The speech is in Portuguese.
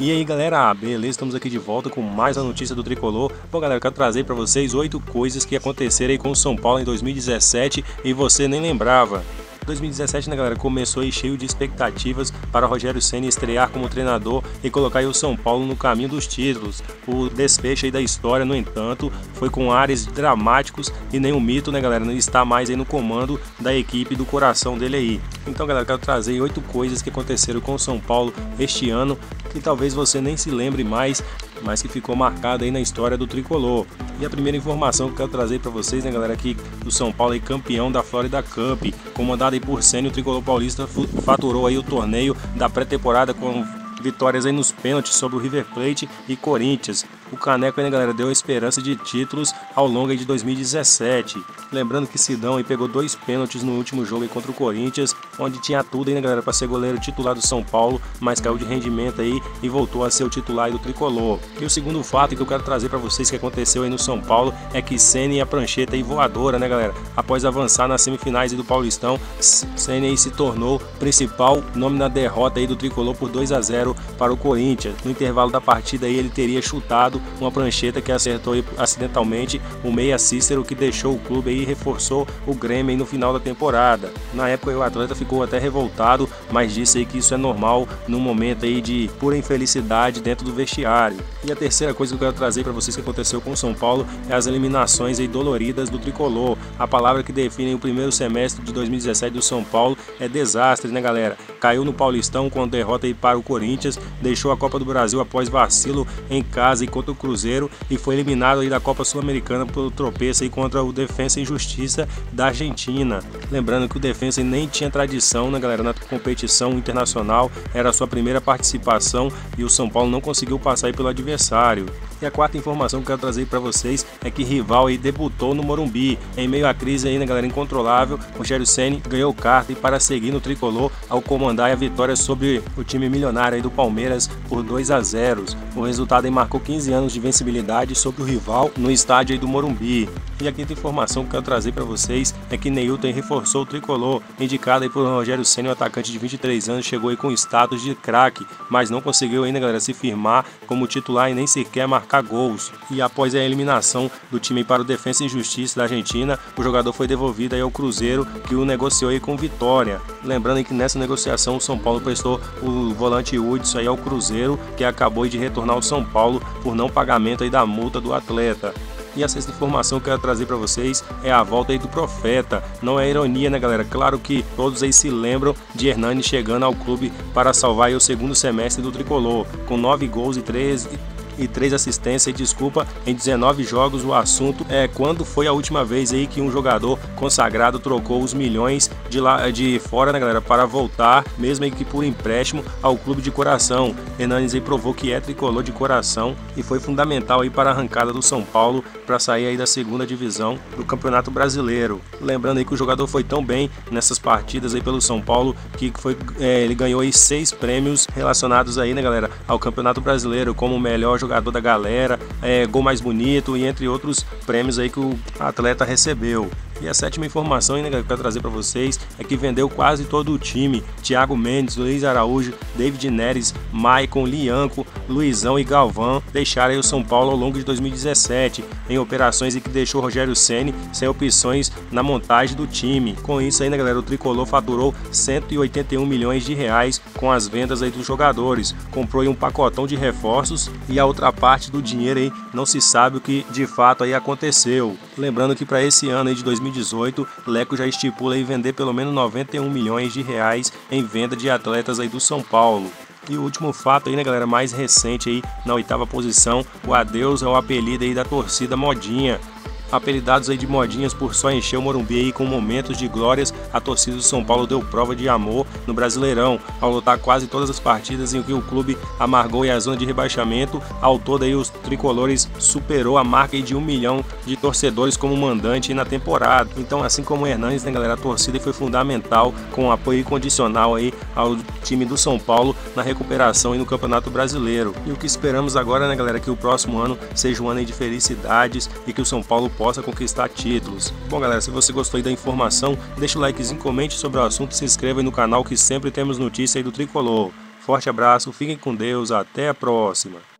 E aí galera, beleza? Estamos aqui de volta com mais uma notícia do Tricolor. Bom galera, eu quero trazer para vocês 8 coisas que aconteceram aí com o São Paulo em 2017 e você nem lembrava. 2017, né galera, começou aí cheio de expectativas para Rogério Ceni estrear como treinador e colocar aí o São Paulo no caminho dos títulos. O desfecho aí da história, no entanto, foi com ares dramáticos e nenhum mito, né galera, não está mais aí no comando da equipe do coração dele aí. Então galera, eu quero trazer 8 coisas que aconteceram com o São Paulo este ano, que talvez você nem se lembre mais, mas que ficou marcada aí na história do Tricolor. E a primeira informação que eu quero trazer para vocês, né galera, aqui do São Paulo aí campeão da Florida Cup, comandado aí por Ceni, o Tricolor paulista faturou aí o torneio da pré-temporada com vitórias aí nos pênaltis sobre o River Plate e Corinthians. O Caneco aí, né, galera, deu a esperança de títulos ao longo aí de 2017. Lembrando que Sidão aí pegou 2 pênaltis no último jogo aí contra o Corinthians, onde tinha tudo aí, né, galera, para ser goleiro titular do São Paulo, mas caiu de rendimento aí e voltou a ser o titular aí do Tricolor. E o segundo fato que eu quero trazer para vocês que aconteceu aí no São Paulo é que Ceni e a prancheta aí voadora, né, galera? Após avançar nas semifinais aí do Paulistão, Ceni aí se tornou principal nome na derrota aí do Tricolor por 2-0 para o Corinthians. No intervalo da partida aí ele teria chutado uma prancheta que acertou aí acidentalmente o meia Cícero, que deixou o clube aí e reforçou o Grêmio aí no final da temporada. Na época aí, o atleta ficou até revoltado, mas disse aí que isso é normal num momento aí de pura infelicidade dentro do vestiário. E a terceira coisa que eu quero trazer para vocês que aconteceu com o São Paulo é as eliminações aí doloridas do Tricolor. A palavra que define o primeiro semestre de 2017 do São Paulo é desastre, né galera? Caiu no Paulistão com derrota aí para o Corinthians, deixou a Copa do Brasil após vacilo em casa e contra o Cruzeiro e foi eliminado aí da Copa Sul-Americana pelo tropeço aí contra o Defensa e Justiça da Argentina. Lembrando que o Defensa nem tinha tradição, né galera, na competição internacional, era a sua primeira participação e o São Paulo não conseguiu passar aí pelo adversário. E a quarta informação que eu quero trazer para vocês é que rival aí debutou no Morumbi. Em meio à crise aí, né galera, incontrolável, Rogério Ceni ganhou carta e para seguir no Tricolor ao comandar a vitória sobre o time milionário aí do Palmeiras por 2-0. O resultado aí marcou 15 anos de vencibilidade sobre o rival no estádio aí do Morumbi. E a quinta informação que eu quero trazer para vocês é que Neilton reforçou o Tricolor. Indicado aí por Rogério Ceni, o atacante de 23 anos chegou aí com status de craque, mas não conseguiu ainda, galera, se firmar como titular e nem sequer marcar gols. E após a eliminação do time para o Defensa e Justiça da Argentina, o jogador foi devolvido aí ao Cruzeiro, que o negociou aí com vitória. Lembrando aí que nessa negociação o São Paulo prestou o volante Hudson aí ao Cruzeiro, que acabou de retornar ao São Paulo por não pagamento aí da multa do atleta. E a sexta informação que eu quero trazer para vocês é a volta aí do Profeta. Não é ironia, né galera? Claro que todos aí se lembram de Hernani chegando ao clube para salvar aí o segundo semestre do Tricolor, com 9 gols e 3 assistências, e desculpa, em 19 jogos. O assunto é quando foi a última vez aí que um jogador consagrado trocou os milhões de fora, né galera, para voltar, mesmo aí que por empréstimo, ao clube de coração. Hernanes aí provou que é tricolor de coração e foi fundamental aí para a arrancada do São Paulo para sair aí da segunda divisão do Campeonato Brasileiro. Lembrando aí que o jogador foi tão bem nessas partidas aí pelo São Paulo que ele ganhou aí 6 prêmios relacionados aí, né galera, ao Campeonato Brasileiro, como o melhor jogador da galera, gol mais bonito e entre outros prêmios aí que o atleta recebeu. E a sétima informação ainda que eu quero trazer para vocês é que vendeu quase todo o time. Thiago Mendes, Luiz Araújo, David Neres, Maicon, Lianco, Luizão e Galvão deixaram aí o São Paulo ao longo de 2017 em operações em que deixou Rogério Ceni sem opções na montagem do time. Com isso aí, né, galera, o Tricolor faturou 181 milhões de reais com as vendas aí dos jogadores. Comprou aí um pacotão de reforços e a outra parte do dinheiro aí não se sabe o que de fato aí aconteceu. Lembrando que para esse ano aí de 2018, Leco já estipula aí vender pelo menos 91 milhões de reais em venda de atletas aí do São Paulo. E o último fato aí, né galera, mais recente aí, na 8ª posição, o adeus ao apelido aí da torcida Modinha. Apelidados aí de modinhas por só encher o Morumbi aí com momentos de glórias, a torcida do São Paulo deu prova de amor no Brasileirão, ao lutar quase todas as partidas em que o clube amargou a zona de rebaixamento. Ao todo aí os tricolores superou a marca aí de 1 milhão de torcedores como mandante na temporada. Então, assim como o Hernanes, né galera, a torcida foi fundamental com apoio incondicional aí ao time do São Paulo na recuperação e no Campeonato Brasileiro. E o que esperamos agora, né galera, que o próximo ano seja um ano aí de felicidades e que o São Paulo possa conquistar títulos. Bom galera, se você gostou aí da informação, deixa o likezinho, comente sobre o assunto e se inscreva aí no canal que sempre temos notícia aí do Tricolor. Forte abraço, fiquem com Deus, até a próxima.